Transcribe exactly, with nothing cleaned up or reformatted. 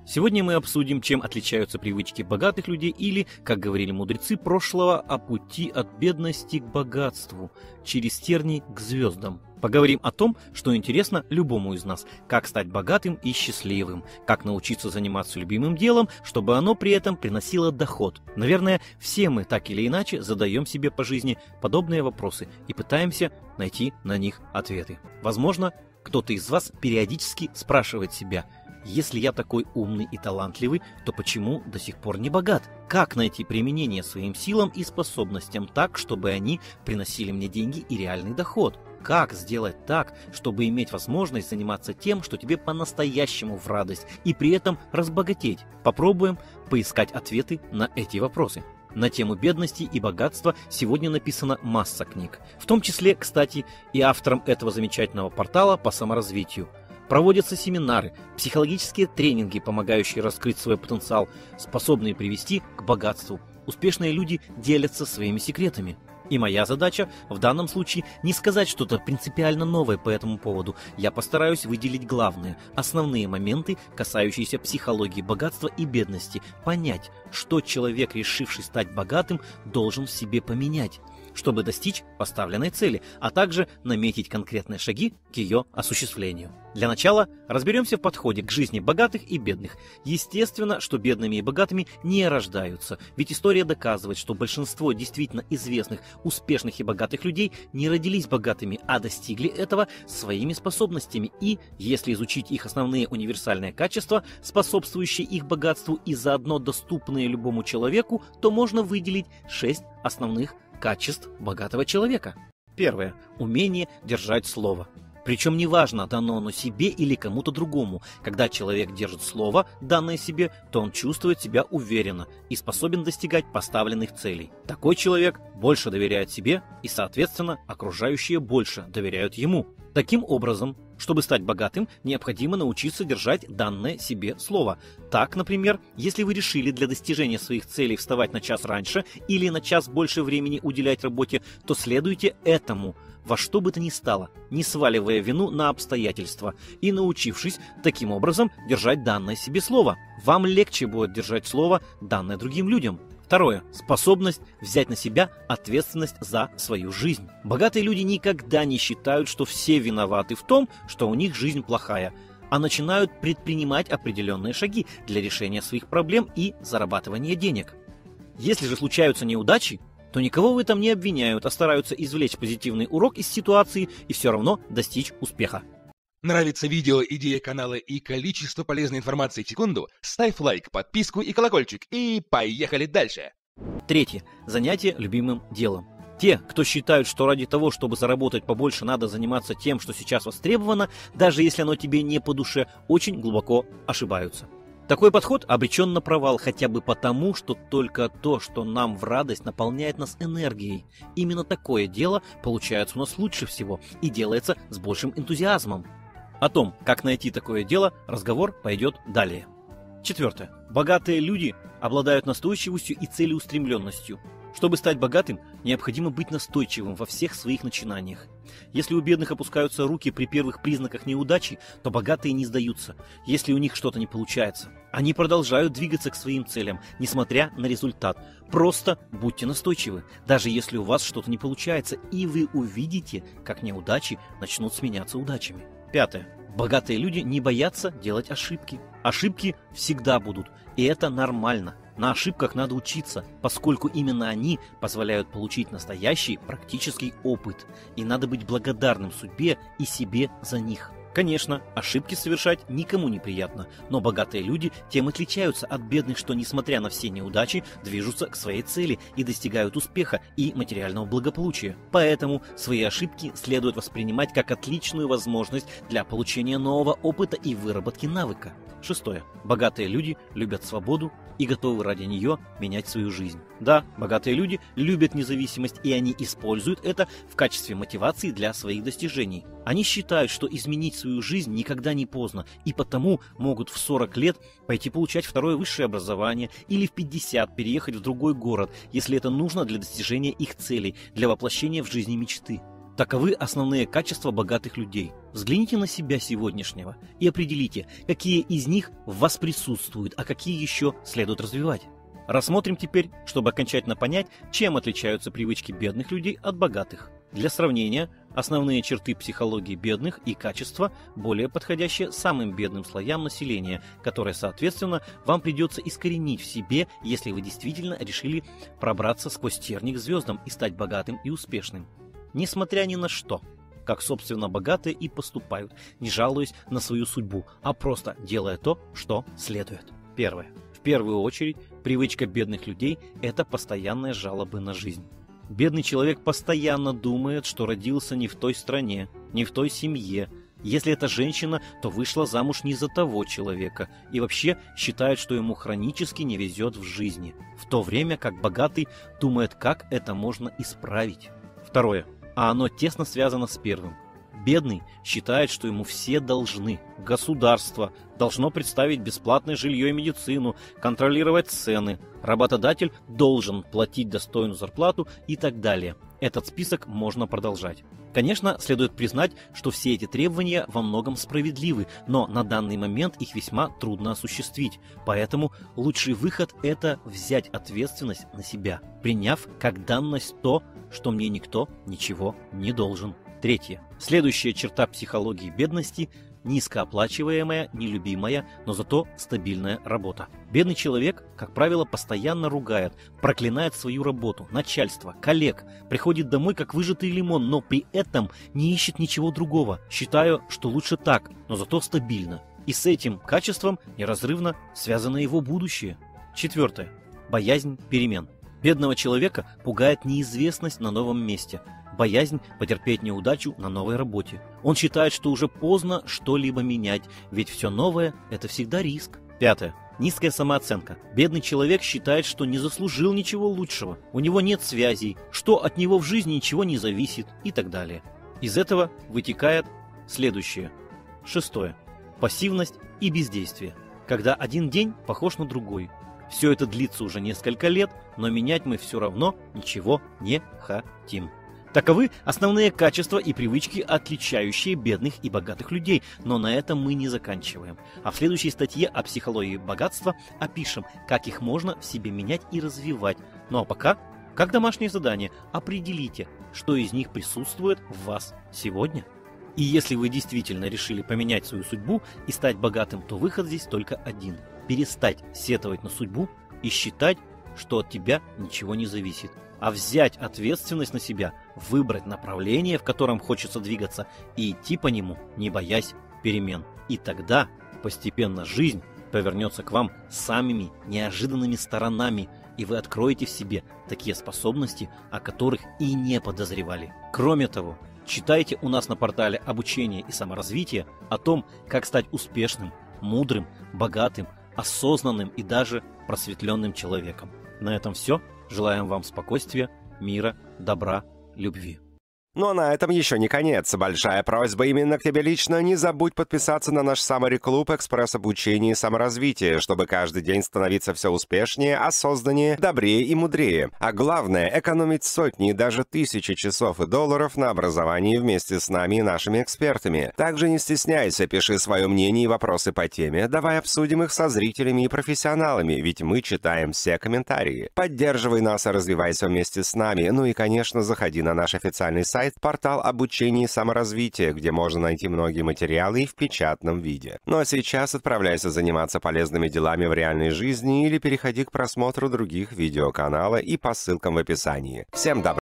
Сегодня мы обсудим, чем отличаются привычки богатых людей или, как говорили мудрецы прошлого, о пути от бедности к богатству, через тернии к звездам. Поговорим о том, что интересно любому из нас, как стать богатым и счастливым, как научиться заниматься любимым делом, чтобы оно при этом приносило доход. Наверное, все мы так или иначе задаем себе по жизни подобные вопросы и пытаемся найти на них ответы. Возможно, кто-то из вас периодически спрашивает себя: если я такой умный и талантливый, то почему до сих пор не богат? Как найти применение своим силам и способностям так, чтобы они приносили мне деньги и реальный доход? Как сделать так, чтобы иметь возможность заниматься тем, что тебе по-настоящему в радость, и при этом разбогатеть? Попробуем поискать ответы на эти вопросы. На тему бедности и богатства сегодня написана масса книг. В том числе, кстати, и автором этого замечательного портала по саморазвитию. Проводятся семинары, психологические тренинги, помогающие раскрыть свой потенциал, способные привести к богатству. Успешные люди делятся своими секретами. И моя задача в данном случае не сказать что-то принципиально новое по этому поводу. Я постараюсь выделить главные, основные моменты, касающиеся психологии богатства и бедности. Понять, что человек, решивший стать богатым, должен в себе поменять, чтобы достичь поставленной цели, а также наметить конкретные шаги к ее осуществлению. Для начала разберемся в подходе к жизни богатых и бедных. Естественно, что бедными и богатыми не рождаются, ведь история доказывает, что большинство действительно известных, успешных и богатых людей не родились богатыми, а достигли этого своими способностями. И, если изучить их основные универсальные качества, способствующие их богатству и заодно доступные любому человеку, то можно выделить шесть основных качеств богатого человека. Первое. Умение держать слово. Причем неважно, дано оно себе или кому-то другому. Когда человек держит слово, данное себе, то он чувствует себя уверенно и способен достигать поставленных целей. Такой человек больше доверяет себе, и, соответственно, окружающие больше доверяют ему. Таким образом, чтобы стать богатым, необходимо научиться держать данное себе слово. Так, например, если вы решили для достижения своих целей вставать на час раньше или на час больше времени уделять работе, то следуйте этому во что бы то ни стало, не сваливая вину на обстоятельства и научившись таким образом держать данное себе слово. Вам легче будет держать слово, данное другим людям. Второе. Способность взять на себя ответственность за свою жизнь. Богатые люди никогда не считают, что все виноваты в том, что у них жизнь плохая, а начинают предпринимать определенные шаги для решения своих проблем и зарабатывания денег. Если же случаются неудачи, то никого в этом не обвиняют, а стараются извлечь позитивный урок из ситуации и все равно достичь успеха. Нравится видео, идея канала и количество полезной информации в секунду? Ставь лайк, подписку и колокольчик, и поехали дальше! Третье. Занятие любимым делом. Те, кто считают, что ради того, чтобы заработать побольше, надо заниматься тем, что сейчас востребовано, даже если оно тебе не по душе, очень глубоко ошибаются. Такой подход обречен на провал хотя бы потому, что только то, что нам в радость, наполняет нас энергией. Именно такое дело получается у нас лучше всего и делается с большим энтузиазмом. О том, как найти такое дело, разговор пойдет далее. Четвертое. Богатые люди обладают настойчивостью и целеустремленностью. Чтобы стать богатым, необходимо быть настойчивым во всех своих начинаниях. Если у бедных опускаются руки при первых признаках неудачи, то богатые не сдаются, если у них что-то не получается. Они продолжают двигаться к своим целям, несмотря на результат. Просто будьте настойчивы, даже если у вас что-то не получается, и вы увидите, как неудачи начнут сменяться удачами. Пятое. Богатые люди не боятся делать ошибки. Ошибки всегда будут, и это нормально. На ошибках надо учиться, поскольку именно они позволяют получить настоящий практический опыт. И надо быть благодарным судьбе и себе за них. Конечно, ошибки совершать никому не приятно, но богатые люди тем отличаются от бедных, что, несмотря на все неудачи, движутся к своей цели и достигают успеха и материального благополучия. Поэтому свои ошибки следует воспринимать как отличную возможность для получения нового опыта и выработки навыка. Шестое. Богатые люди любят свободу и готовы ради нее менять свою жизнь. Да, богатые люди любят независимость, и они используют это в качестве мотивации для своих достижений. Они считают, что изменить свою жизнь никогда не поздно, и потому могут в сорок лет пойти получать второе высшее образование или в пятьдесят переехать в другой город, если это нужно для достижения их целей, для воплощения в жизни мечты. Таковы основные качества богатых людей. Взгляните на себя сегодняшнего и определите, какие из них в вас присутствуют, а какие еще следует развивать. Рассмотрим теперь, чтобы окончательно понять, чем отличаются привычки бедных людей от богатых. Для сравнения, основные черты психологии бедных и качества, более подходящие самым бедным слоям населения, которые, соответственно, вам придется искоренить в себе, если вы действительно решили пробраться сквозь тернии к звездам и стать богатым и успешным. Несмотря ни на что, как собственно богатые и поступают, не жалуясь на свою судьбу, а просто делая то, что следует. Первое. В первую очередь, привычка бедных людей – это постоянные жалобы на жизнь. Бедный человек постоянно думает, что родился не в той стране, не в той семье. Если это женщина, то вышла замуж не за того человека и вообще считает, что ему хронически не везет в жизни, в то время как богатый думает, как это можно исправить. Второе. А оно тесно связано с первым. Бедный считает, что ему все должны. Государство должно представить бесплатное жилье и медицину, контролировать цены. Работодатель должен платить достойную зарплату и так далее. Этот список можно продолжать. Конечно, следует признать, что все эти требования во многом справедливы, но на данный момент их весьма трудно осуществить. Поэтому лучший выход – это взять ответственность на себя, приняв как данность то, что мне никто ничего не должен. Третье. Следующая черта психологии бедности – низкооплачиваемая, нелюбимая, но зато стабильная работа. Бедный человек, как правило, постоянно ругает, проклинает свою работу, начальство, коллег, приходит домой как выжатый лимон, но при этом не ищет ничего другого. Считаю, что лучше так, но зато стабильно. И с этим качеством неразрывно связано его будущее. Четвертое. Боязнь перемен. Бедного человека пугает неизвестность на новом месте, боязнь потерпеть неудачу на новой работе. Он считает, что уже поздно что-либо менять, ведь все новое – это всегда риск. Пятое. Низкая самооценка. Бедный человек считает, что не заслужил ничего лучшего, у него нет связей, что от него в жизни ничего не зависит и так далее. Из этого вытекает следующее. Шестое. Пассивность и бездействие. Когда один день похож на другой. Все это длится уже несколько лет, но менять мы все равно ничего не хотим. Таковы основные качества и привычки, отличающие бедных и богатых людей, но на этом мы не заканчиваем. А в следующей статье о психологии богатства опишем, как их можно в себе менять и развивать. Ну а пока, как домашнее задание, определите, что из них присутствует в вас сегодня. И если вы действительно решили поменять свою судьбу и стать богатым, то выход здесь только один. Перестать сетовать на судьбу и считать, что от тебя ничего не зависит, а взять ответственность на себя, выбрать направление, в котором хочется двигаться, и идти по нему, не боясь перемен. И тогда постепенно жизнь повернется к вам самыми неожиданными сторонами, и вы откроете в себе такие способности, о которых и не подозревали. Кроме того, читайте у нас на портале обучения и саморазвития о том, как стать успешным, мудрым, богатым, осознанным и даже просветленным человеком. На этом все. Желаем вам спокойствия, мира, добра, любви. Но на этом еще не конец. Большая просьба именно к тебе лично. Не забудь подписаться на наш Summary Club экспресс-обучения и саморазвития, чтобы каждый день становиться все успешнее, осознаннее, добрее и мудрее. А главное, экономить сотни и даже тысячи часов и долларов на образовании вместе с нами и нашими экспертами. Также не стесняйся, пиши свое мнение и вопросы по теме. Давай обсудим их со зрителями и профессионалами, ведь мы читаем все комментарии. Поддерживай нас и развивайся вместе с нами. Ну и, конечно, заходи на наш официальный сайт, портал обучения и саморазвития, где можно найти многие материалы и в печатном виде. Ну а сейчас отправляйся заниматься полезными делами в реальной жизни или переходи к просмотру других видеоканала и по ссылкам в описании. Всем добра!